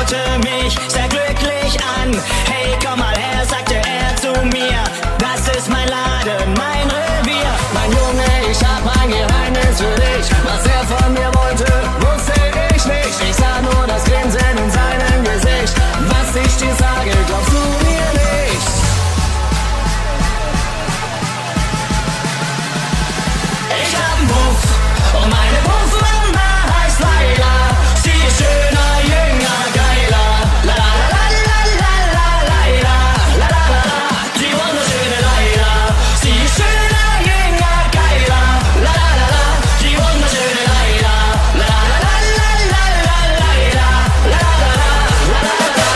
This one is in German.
schaute mich sehr glücklich an. Hey, komm mal her, sagte er zu mir, das ist mein Laden, mein Revier. Mein Junge, ich hab ein Geheimnis für dich. Was er von mir wollte, wusste ich nicht. Ich sah nur das Grinsen in seinem Gesicht. Was ich dir sage, glaubst du mir nicht? Ich hab einen Puff und meine Puffmama heißt Laila. Sie ist schöner, jünger, geiler. La la la la la la Laila. La la la la, die wunderschöne Laila. Sie ist schöner, jünger, geiler. La la la la, die wunderschöne Laila. La la la la la la Laila. La la la la, la la la la.